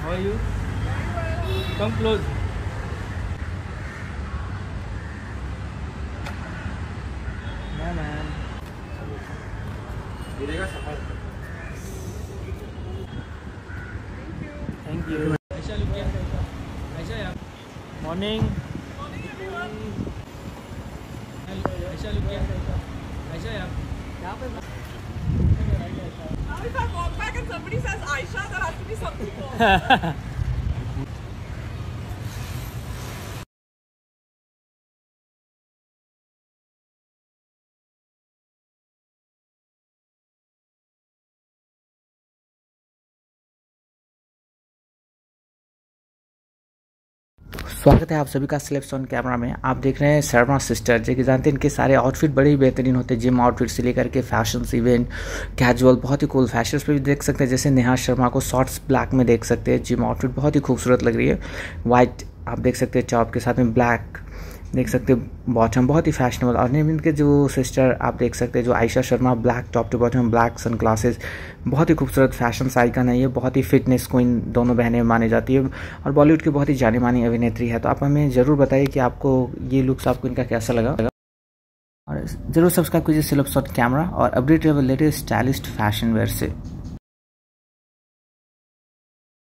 How are you? Come close. Yeah, man. Thank you. Aisha, look here. Aisha, yeah. Morning. Morning, everyone. Aisha, look here. Aisha, yeah. Now if I walk back and somebody says Aisha, there has to be something more. स्वागत है आप सभी का selection camera में। आप देख रहे हैं शर्मा सिस्टर, जो कि जानते हैं इनके सारे आउटफिट बड़े ही बेहतरीन होते हैं। जिम आउटफिट से लेकर के फैशन इवेंट कैजुअल, बहुत ही कूल फैशन पे भी देख सकते हैं। जैसे नेहा शर्मा को शॉर्ट्स ब्लैक में देख सकते हैं। जिम आउटफिट बहुत ही खूबसूरत लग रही है। वाइट आप देख सकते हैं टॉप के साथ में ब्लैक देख सकते हैं बॉटम, बहुत ही फैशनेबल। और इनके जो सिस्टर आप देख सकते हैं जो Ayesha Sharma, black top to bottom, black sunglasses, बहुत ही खूबसूरत फैशन आइकन है ये। बहुत ही फिटनेस क्वीन दोनों बहनें मानी जाती है और बॉलीवुड की बहुत ही जानी मानी अभिनेत्री है। तो आप हमें ज़रूर बताइए कि आपको ये लुक्स आपको इनका कैसा लगा, और ज़रूर सब्सक्राइब कीजिए सिलेक्शन कैमरा और update latest stylist fashion wear से।